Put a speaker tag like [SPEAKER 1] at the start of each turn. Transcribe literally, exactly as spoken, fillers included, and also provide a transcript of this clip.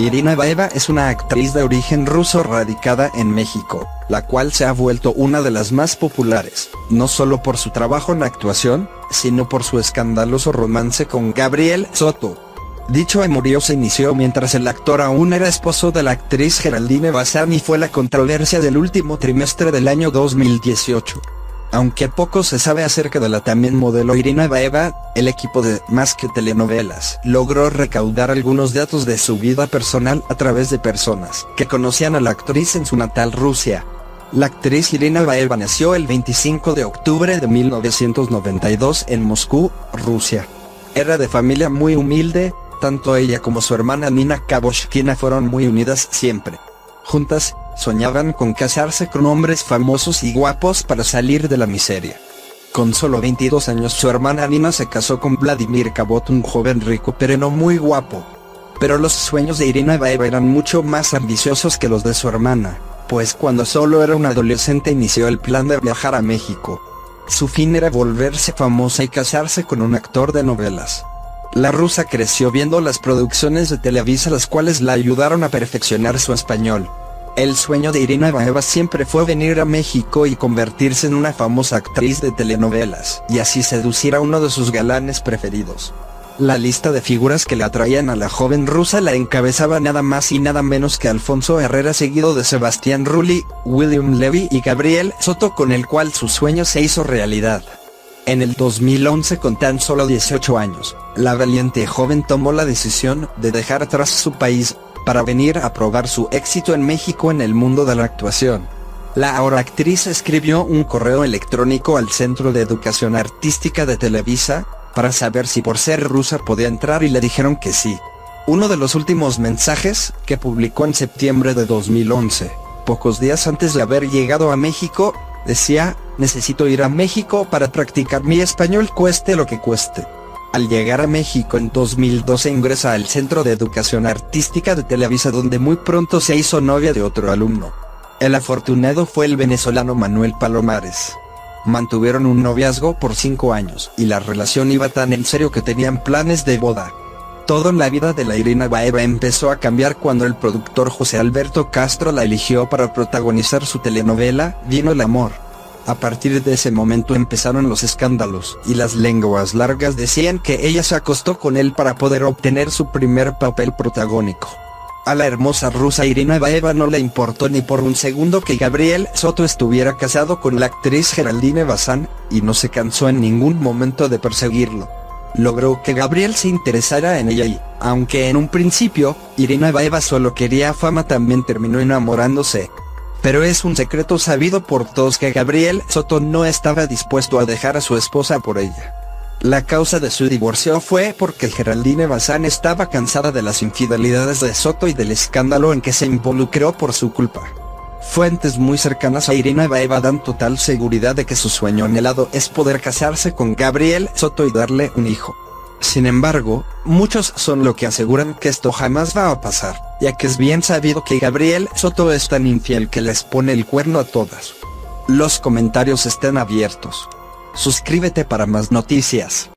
[SPEAKER 1] Irina Baeva es una actriz de origen ruso radicada en México, la cual se ha vuelto una de las más populares, no solo por su trabajo en actuación, sino por su escandaloso romance con Gabriel Soto. Dicho amorío se inició mientras el actor aún era esposo de la actriz Geraldine Bazán y fue la controversia del último trimestre del año dos mil dieciocho. Aunque poco se sabe acerca de la también modelo Irina Baeva, el equipo de Más que Telenovelas logró recaudar algunos datos de su vida personal a través de personas que conocían a la actriz en su natal Rusia. La actriz Irina Baeva nació el veinticinco de octubre de mil novecientos noventa y dos en Moscú, Rusia. Era de familia muy humilde, tanto ella como su hermana Nina Kaboshkina fueron muy unidas siempre. Juntas, soñaban con casarse con hombres famosos y guapos para salir de la miseria. Con solo veintidós años su hermana Nina se casó con Vladimir Kabot, un joven rico pero no muy guapo. Pero los sueños de Irina Baeva eran mucho más ambiciosos que los de su hermana, pues cuando solo era una adolescente inició el plan de viajar a México. Su fin era volverse famosa y casarse con un actor de novelas. La rusa creció viendo las producciones de Televisa, las cuales la ayudaron a perfeccionar su español. El sueño de Irina Baeva siempre fue venir a México y convertirse en una famosa actriz de telenovelas, y así seducir a uno de sus galanes preferidos. La lista de figuras que le atraían a la joven rusa la encabezaba nada más y nada menos que Alfonso Herrera, seguido de Sebastián Rulli, William Levy y Gabriel Soto, con el cual su sueño se hizo realidad. En el dos mil once, con tan solo dieciocho años, la valiente joven tomó la decisión de dejar atrás su país, para venir a probar su éxito en México en el mundo de la actuación. La ahora actriz escribió un correo electrónico al Centro de Educación Artística de Televisa, para saber si por ser rusa podía entrar y le dijeron que sí. Uno de los últimos mensajes, que publicó en septiembre de dos mil once, pocos días antes de haber llegado a México, decía: necesito ir a México para practicar mi español cueste lo que cueste. Al llegar a México en dos mil doce ingresa al Centro de Educación Artística de Televisa, donde muy pronto se hizo novia de otro alumno. El afortunado fue el venezolano Manuel Palomares. Mantuvieron un noviazgo por cinco años, y la relación iba tan en serio que tenían planes de boda. Todo en la vida de la Irina Baeva empezó a cambiar cuando el productor José Alberto Castro la eligió para protagonizar su telenovela Vino el amor. A partir de ese momento empezaron los escándalos, y las lenguas largas decían que ella se acostó con él para poder obtener su primer papel protagónico. A la hermosa rusa Irina Baeva no le importó ni por un segundo que Gabriel Soto estuviera casado con la actriz Geraldine Bazán, y no se cansó en ningún momento de perseguirlo. Logró que Gabriel se interesara en ella y, aunque en un principio, Irina Baeva solo quería fama, también terminó enamorándose. Pero es un secreto sabido por todos que Gabriel Soto no estaba dispuesto a dejar a su esposa por ella. La causa de su divorcio fue porque Geraldine Bazán estaba cansada de las infidelidades de Soto y del escándalo en que se involucró por su culpa. Fuentes muy cercanas a Irina Baeva dan total seguridad de que su sueño anhelado es poder casarse con Gabriel Soto y darle un hijo. Sin embargo, muchos son los que aseguran que esto jamás va a pasar, ya que es bien sabido que Gabriel Soto es tan infiel que les pone el cuerno a todas. Los comentarios están abiertos. Suscríbete para más noticias.